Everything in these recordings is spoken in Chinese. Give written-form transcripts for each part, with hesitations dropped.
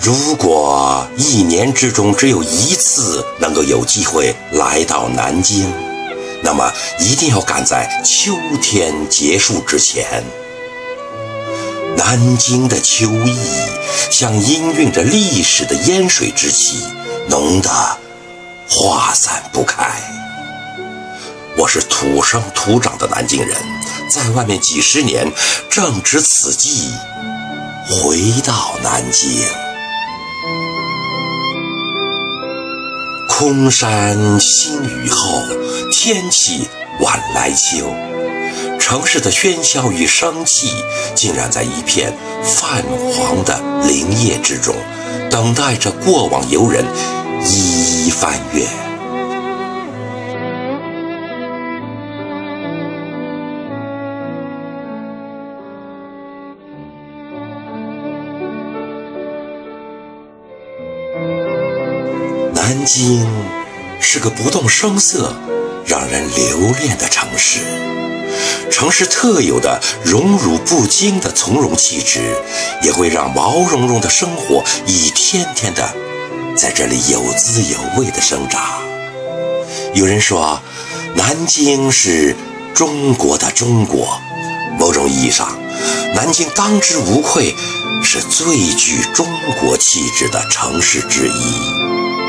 如果一年之中只有一次能够有机会来到南京，那么一定要赶在秋天结束之前。南京的秋意像氤氲着历史的烟水之气，浓得化散不开。我是土生土长的南京人，在外面几十年，正值此际回到南京。空山新雨后，天气晚来秋。城市的喧嚣与生气，竟然在一片泛黄的林叶之中，等待着过往游人一一翻阅。南京是个不动声色、让人留恋的城市。城市特有的荣辱不惊的从容气质，也会让毛茸茸的生活一天天的在这里有滋有味的生长。有人说，南京是中国的中国，某种意义上，南京当之无愧是最具中国气质的城市之一。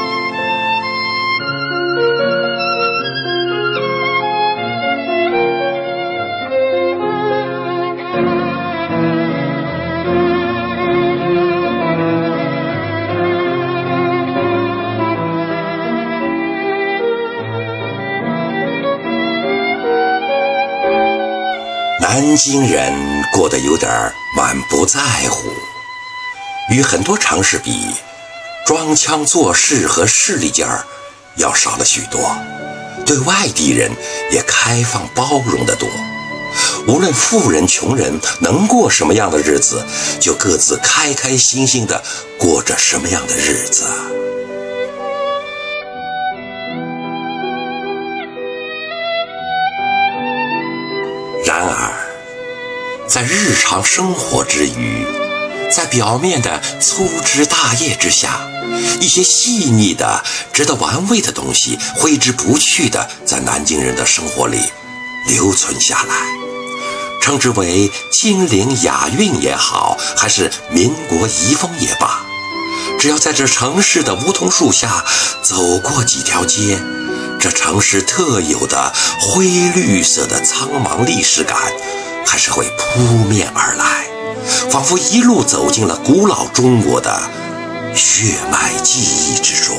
南京人过得有点满不在乎，与很多城市比，装腔作势和势利劲儿要少了许多，对外地人也开放包容得多。无论富人穷人能过什么样的日子，就各自开开心心地过着什么样的日子。然而，在日常生活之余，在表面的粗枝大叶之下，一些细腻的值得玩味的东西挥之不去的，在南京人的生活里留存下来。称之为金陵雅韵也好，还是民国遗风也罢，只要在这城市的梧桐树下走过几条街，这城市特有的灰绿色的苍茫历史感还是会扑面而来，仿佛一路走进了古老中国的血脉记忆之中。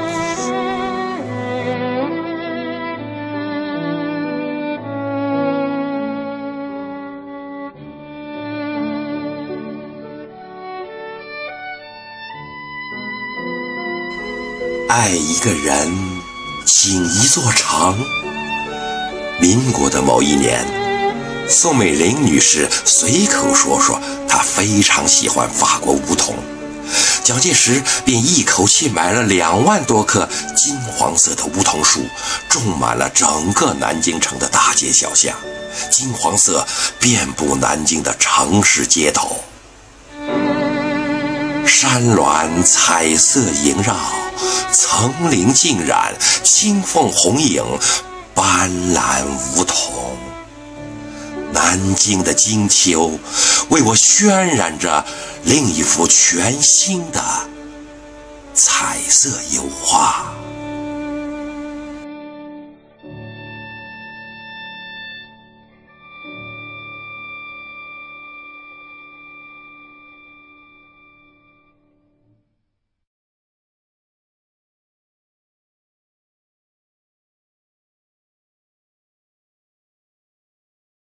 爱一个人，倾一座城。民国的某一年，宋美龄女士随口说她非常喜欢法国梧桐，蒋介石便一口气买了2万多棵金黄色的梧桐树，种满了整个南京城的大街小巷，金黄色遍布南京的城市街头。山峦彩色萦绕，层林尽染，青凤红影，斑斓梧桐。南京的金秋为我渲染着另一幅全新的彩色油画。